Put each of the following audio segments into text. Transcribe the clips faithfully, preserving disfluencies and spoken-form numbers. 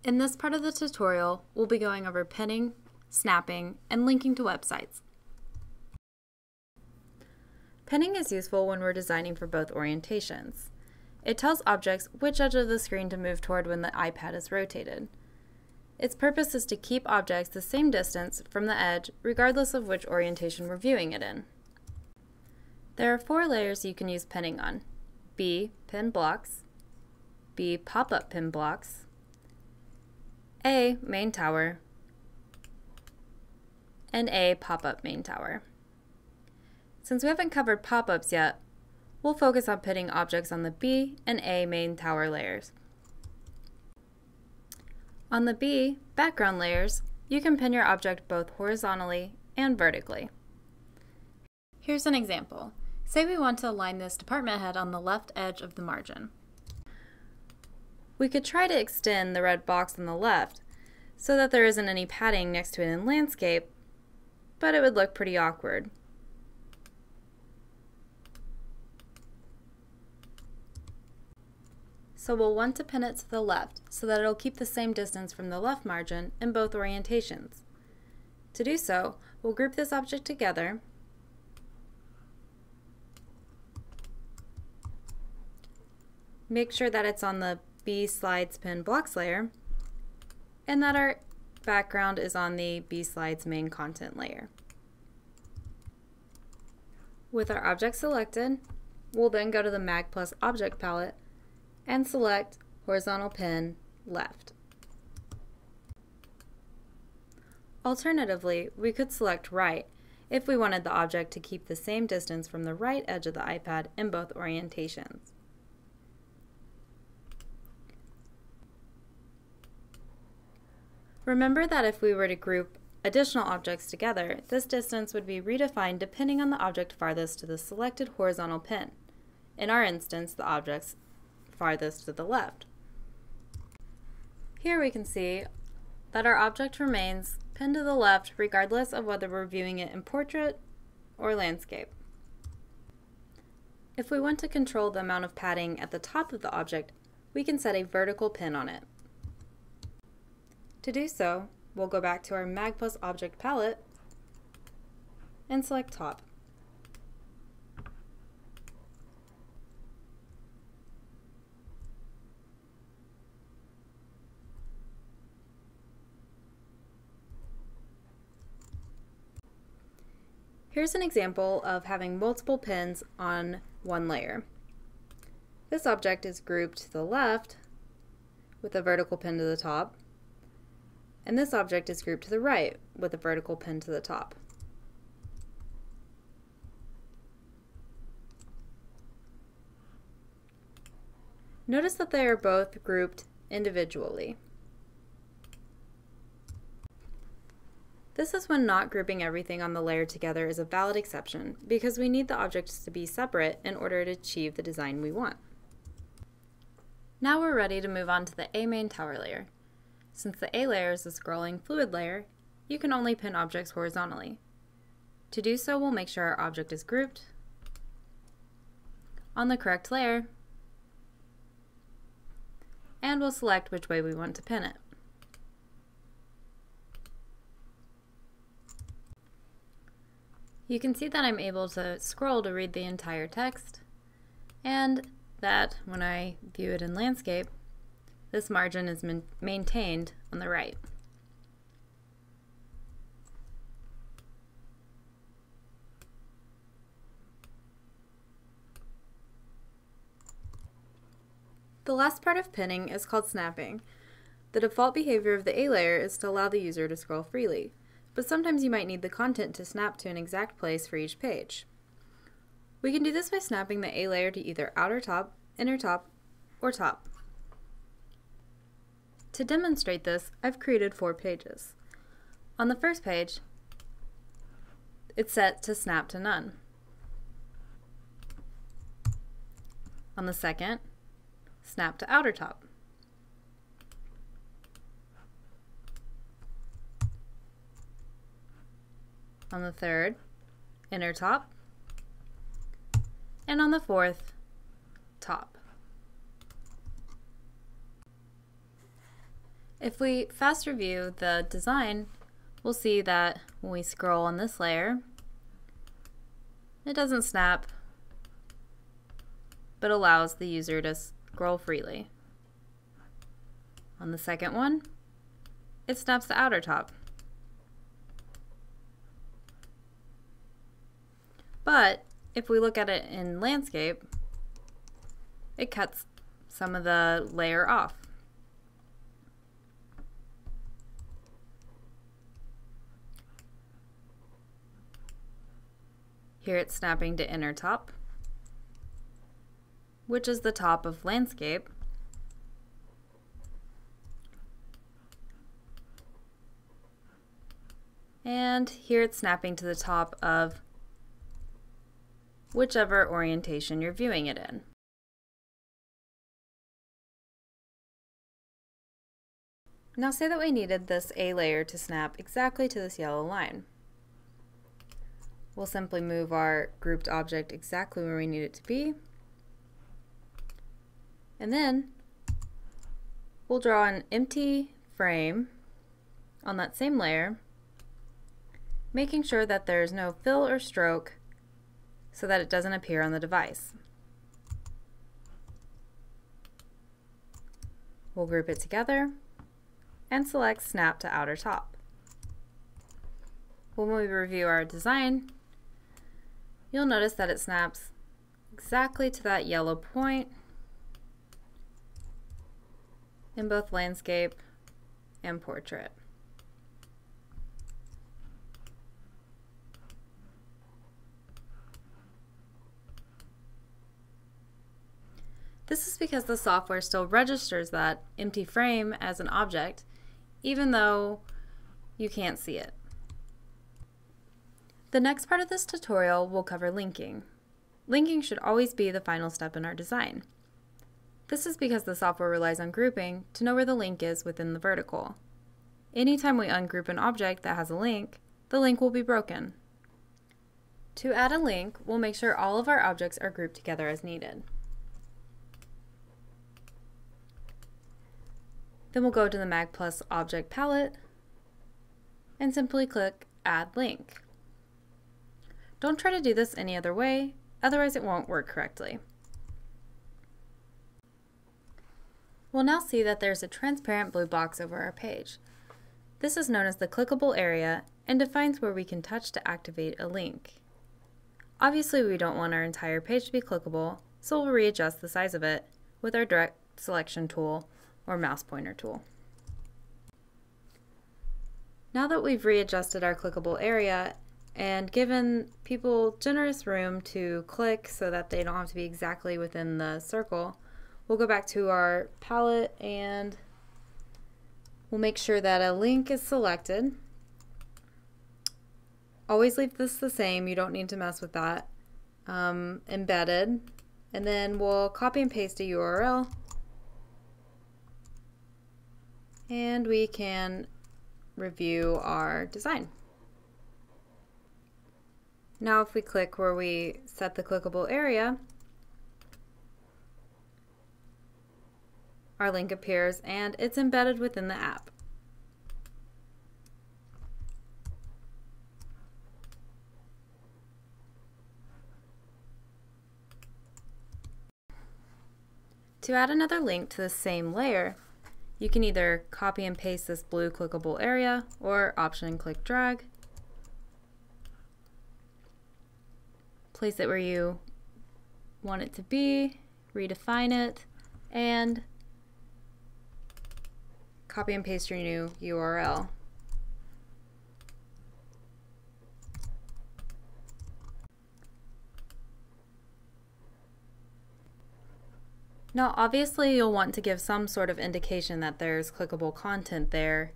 In this part of the tutorial, we'll be going over pinning, snapping, and linking to websites. Pinning is useful when we're designing for both orientations. It tells objects which edge of the screen to move toward when the iPad is rotated. Its purpose is to keep objects the same distance from the edge regardless of which orientation we're viewing it in. There are four layers you can use pinning on: B. Pin blocks, B. Pop-up pin blocks, A. Main tower, and A. Pop-up main tower. Since we haven't covered pop-ups yet, we'll focus on pinning objects on the B and A main tower layers. On the B background layers, you can pin your object both horizontally and vertically. Here's an example. Say we want to align this department head on the left edge of the margin. We could try to extend the red box on the left so that there isn't any padding next to it in landscape, but it would look pretty awkward. So we'll want to pin it to the left so that it'll keep the same distance from the left margin in both orientations. To do so, we'll group this object together make sure that it's on the B Slides Pin Blocks layer, and that our background is on the B Slides Main Content layer. With our object selected, we'll then go to the Mag Plus Object Palette and select Horizontal Pin Left. Alternatively, we could select Right if we wanted the object to keep the same distance from the right edge of the iPad in both orientations. Remember that if we were to group additional objects together, this distance would be redefined depending on the object farthest to the selected horizontal pin. In our instance, the object's farthest to the left. Here we can see that our object remains pinned to the left regardless of whether we're viewing it in portrait or landscape. If we want to control the amount of padding at the top of the object, we can set a vertical pin on it. To do so, we'll go back to our Mag Plus Object Palette and select Top. Here's an example of having multiple pins on one layer. This object is grouped to the left with a vertical pin to the top, and this object is grouped to the right with a vertical pin to the top. Notice that they are both grouped individually. This is when not grouping everything on the layer together is a valid exception because we need the objects to be separate in order to achieve the design we want. Now we're ready to move on to the A main tower layer. Since the A layer is a scrolling fluid layer, you can only pin objects horizontally. To do so, we'll make sure our object is grouped on the correct layer, and we'll select which way we want to pin it. You can see that I'm able to scroll to read the entire text, and that when I view it in landscape, this margin is maintained on the right. The last part of pinning is called snapping. The default behavior of the A layer is to allow the user to scroll freely, but sometimes you might need the content to snap to an exact place for each page. We can do this by snapping the A layer to either outer top, inner top, or top. To demonstrate this, I've created four pages. On the first page, it's set to snap to none. On the second, snap to outer top. On the third, inner top. And on the fourth, top. If we fast review the design, we'll see that when we scroll on this layer, it doesn't snap, but allows the user to scroll freely. On the second one, it snaps the outer top. But if we look at it in landscape, it cuts some of the layer off. Here it's snapping to inner top, which is the top of landscape. And here it's snapping to the top of whichever orientation you're viewing it in. Now say that we needed this A layer to snap exactly to this yellow line. We'll simply move our grouped object exactly where we need it to be. And then we'll draw an empty frame on that same layer, making sure that there's no fill or stroke so that it doesn't appear on the device. We'll group it together and select Snap to Outer Top. When we review our design, you'll notice that it snaps exactly to that yellow point in both landscape and portrait. This is because the software still registers that empty frame as an object, even though you can't see it. The next part of this tutorial will cover linking. Linking should always be the final step in our design. This is because the software relies on grouping to know where the link is within the vertical. Anytime we ungroup an object that has a link, the link will be broken. To add a link, we'll make sure all of our objects are grouped together as needed. Then we'll go to the MagPlus Object Palette and simply click Add Link. Don't try to do this any other way, otherwise it won't work correctly. We'll now see that there's a transparent blue box over our page. This is known as the clickable area and defines where we can touch to activate a link. Obviously we don't want our entire page to be clickable, so we'll readjust the size of it with our direct selection tool or mouse pointer tool. Now that we've readjusted our clickable area and given people generous room to click so that they don't have to be exactly within the circle, we'll go back to our palette and we'll make sure that a link is selected. Always leave this the same, you don't need to mess with that. Um, embedded, and then we'll copy and paste a U R L. And we can review our design. Now if we click where we set the clickable area, our link appears and it's embedded within the app. To add another link to the same layer, you can either copy and paste this blue clickable area or option and click drag. Place it where you want it to be, redefine it, and copy and paste your new U R L. Now obviously you'll want to give some sort of indication that there's clickable content there,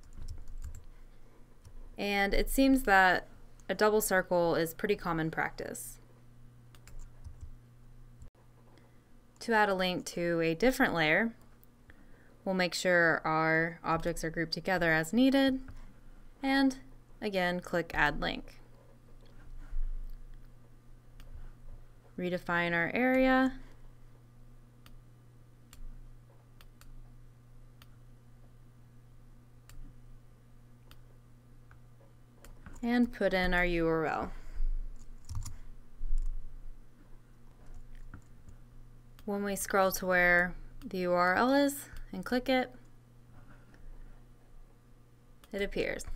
and it seems that a double circle is pretty common practice. To add a link to a different layer, we'll make sure our objects are grouped together as needed, and again click Add Link. Redefine our area. and put in our U R L. When we scroll to where the U R L is and click it, it appears.